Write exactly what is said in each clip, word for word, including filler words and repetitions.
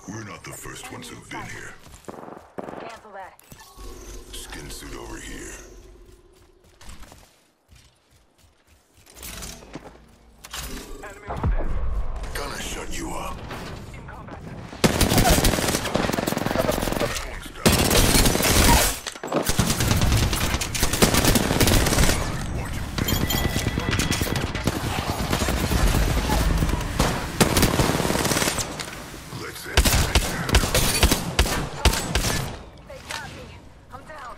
We're not the first ones who've been here. Cancel that. Skin suit over here. Enemy over there. Gonna shut you up. In combat. That one's down. Watch him, baby. Let's end this. They got me. I'm down.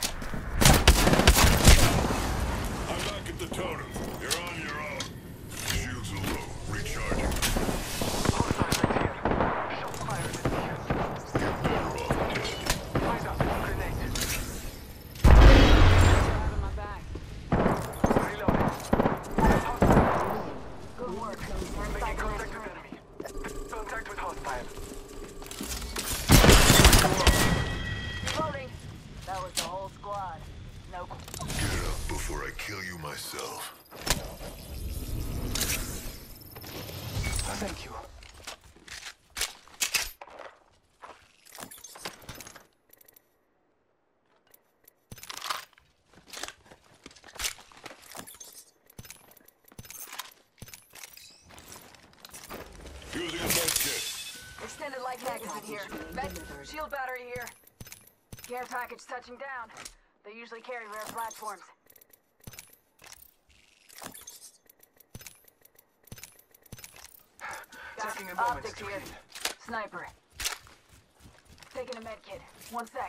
I'm back at the totem. You're on your own. Shields are low. Recharging. Hostile right here. Shot fired. You're better off dead. Find us. Grenade. Grabbing my back. Reloading. Hostile. Good work. We're Making inside contact the with enemy. Contact with hostile. Reloading. That was the whole squad. No. Get up before I kill you myself. Thank you. Using a med kit. Extended light magazine here. Med shield battery here. Care package touching down. They usually carry rare platforms. Got Taking a moment optics to here. heal. Sniper. Taking a med kit. One sec.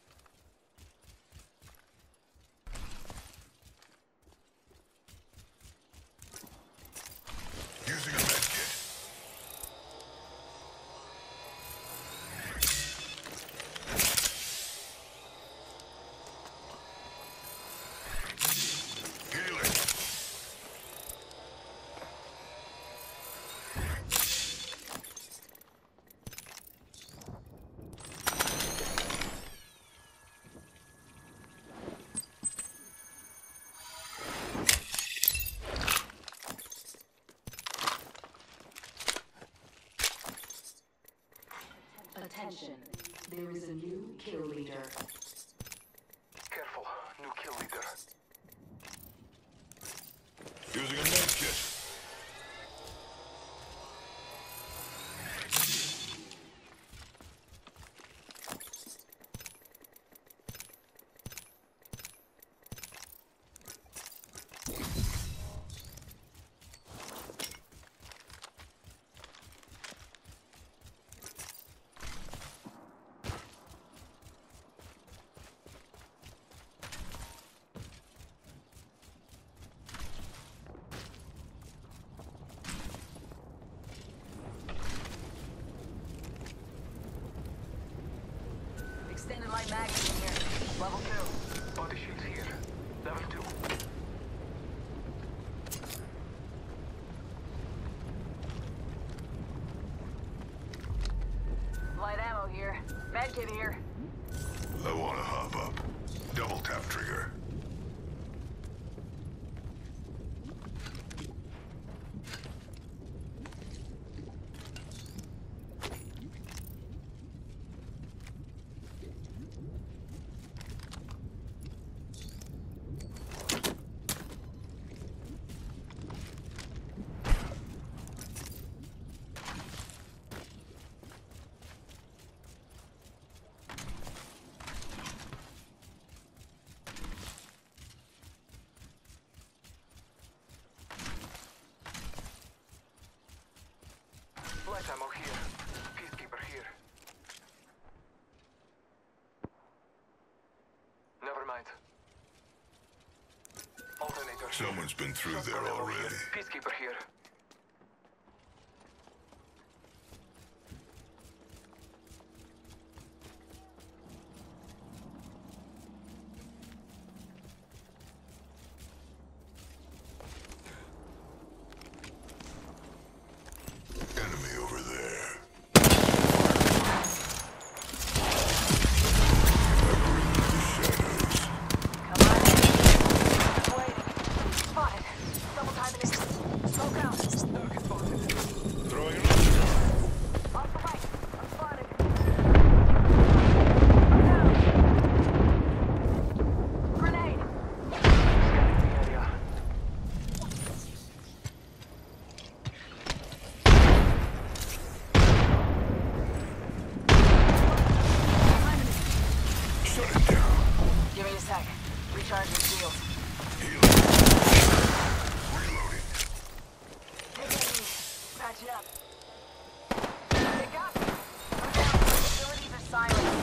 Using a med kit. Healing. Attention, there is a new kill leader. Careful. New kill leader. Using a med kit. Extended light magazine here. Level two. Body shields here. Level two. Light ammo here. Med kit here. I wanna hop up. Double tap trigger. Light ammo here. Peacekeeper here. Never mind. Alternator. Someone's been through Shotgun there ammo already. here. Peacekeeper here. Enemy over there. Shadows. Come on in. Wait. Spotted. Double timing it. Smoke out. Recharging shields. Healing. Reloading. Take it easy. Patching up. They got me. I'm down. Facilities are silent.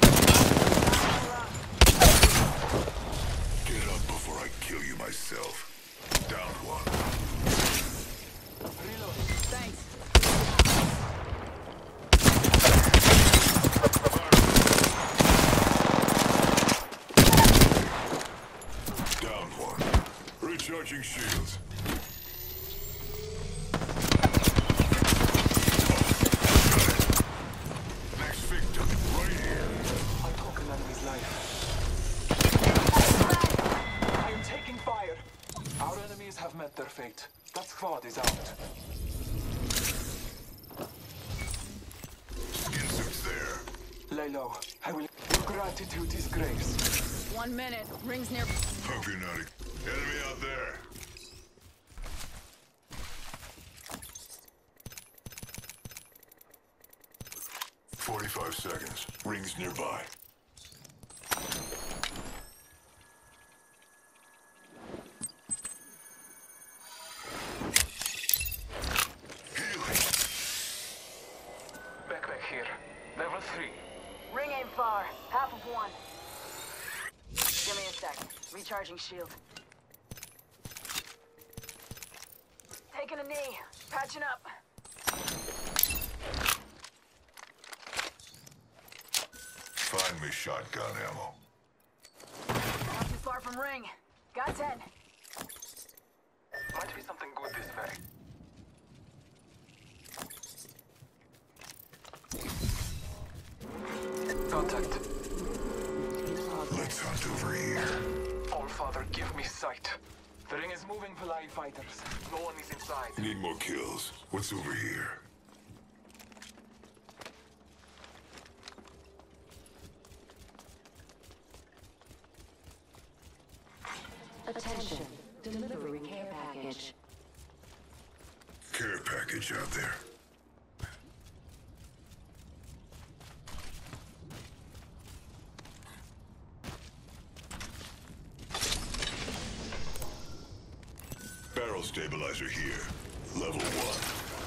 Get up before I kill you myself. Down one. Thanks. Down one. Recharging shields. Next victim, right here. I took an enemy's life. I am taking fire. Our enemies have met their fate. That squad is out. Skin suits there. Lay low. I will. Your gratitude is grace. One minute. Rings near. Hope you're not a... Enemy out there. Forty-five seconds. Rings nearby. Healing. Backpack here. Level three. Ring aim far. Half of one. Give me a second. Recharging shield. Taking a knee. Patching up. Find me shotgun ammo. Not too far from ring. Got ten. Might be something good this way. Contact. Let's hunt over here. All Father, give me sight. The ring is moving Palai fighters. No one is inside. Need more kills. What's over here? Attention. Delivery care package. Care package out there. Barrel stabilizer here. Level one.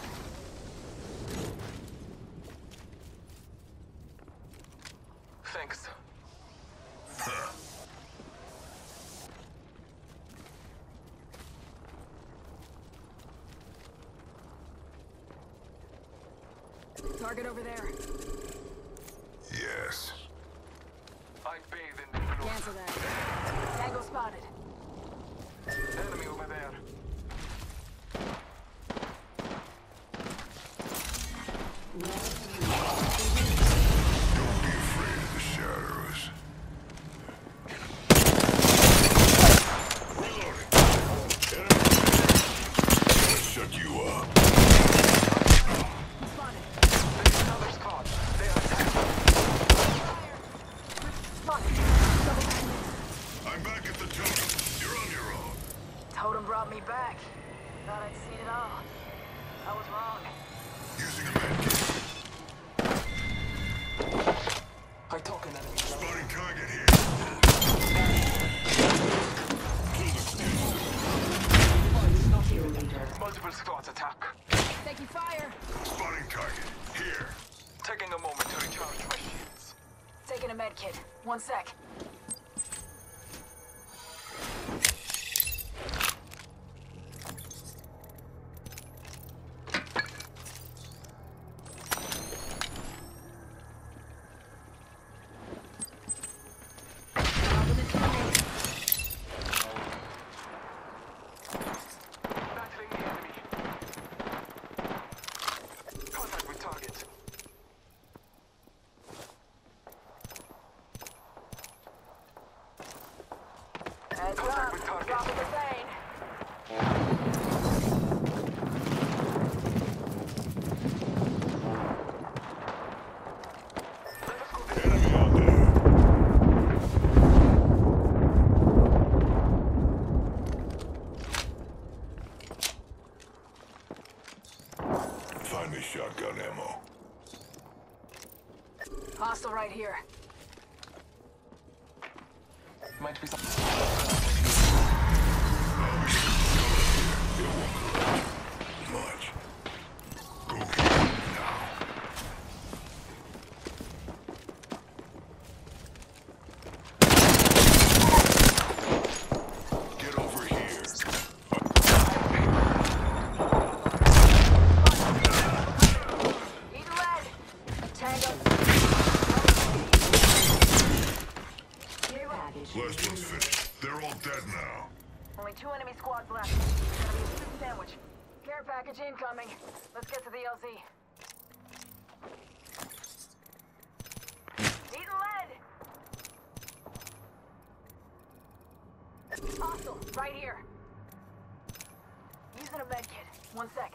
Thanks. Huh. Target over there. Yes. I bathe in the blue. Cancel that. Tango spotted. Enemy over there. Don't be afraid of the shadows. Reloading. Enemy. Gonna shut you up. Spotted. There's another squad. They are attacking. Spotted. Double back. I'm back at the totem. You're on your own. Totem brought me back. Thought I'd seen it all. I was wrong. Using a medkit. I took an enemy. Spotting target here. Kill the skin suit. Kill leader. Multiple squads attack. Taking fire. Spotting target here. Taking a moment to recharge my shields. Taking a med kit. One sec. Battling the enemy. Contact with target. Heads Contact up. with target. Dropping the vein. Let us go there. Enemy out there. Find me shotgun ammo. Hostile right here. Might be some. Much. Go here now. Get over here. Eat lead. Tango. Care package. Last one's finished. They're all dead now. Only two enemy squads left. It's gonna be a soup sandwich. Care package incoming. Let's get to the L Z. Eat lead. Hostile, right here. Using a med kit. One sec.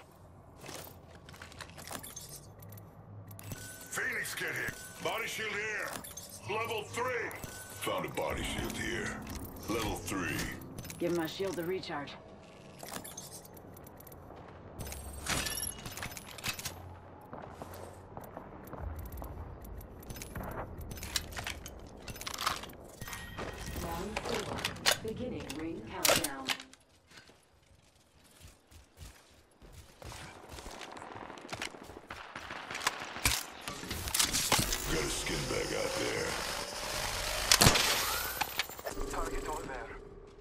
Phoenix, get here. Body shield here. Level three. Found a body shield here. Level three. Give my shield a recharge. Round four. Beginning ring countdown. Got a skin bag out there. Target over there.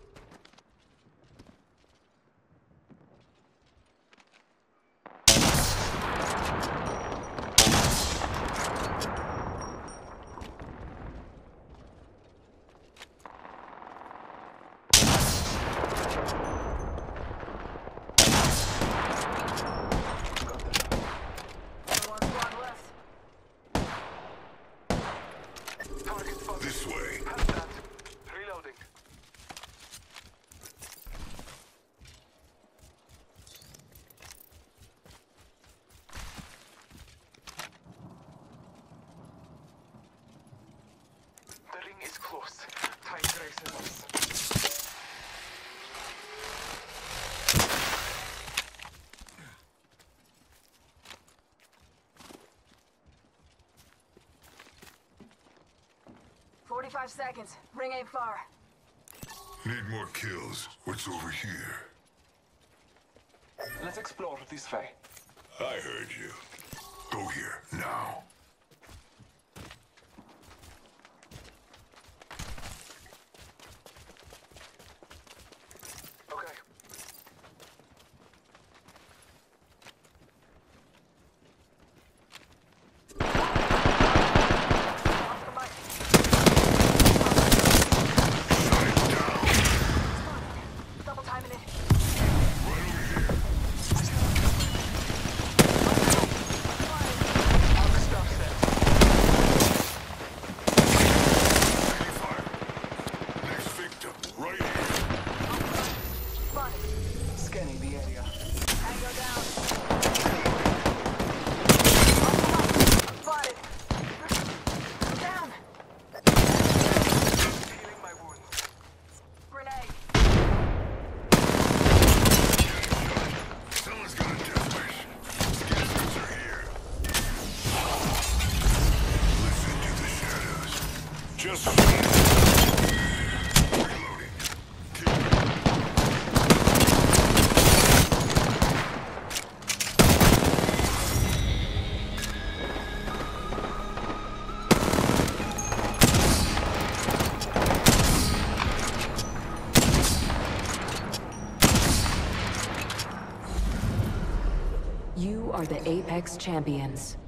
Only one squad left. Target spotted. This way. Have that. Reloading. The ring is close. Time graces us. Forty-five seconds. Ring ain't far. Need more kills. What's over here? Let's explore this way. I heard you. Go here, now. Okay. Off the mic. Double timing it. Right over here. On the stop set. Taking fire. Next victim. Right here. Spotted. Scanning the area. Tango down. Spotted. Down. Healing my wounds. Grenade. Someone's got a death wish. Skin suits are here. Listen to the shadows. Just reloading. Keep You are the Apex Champions.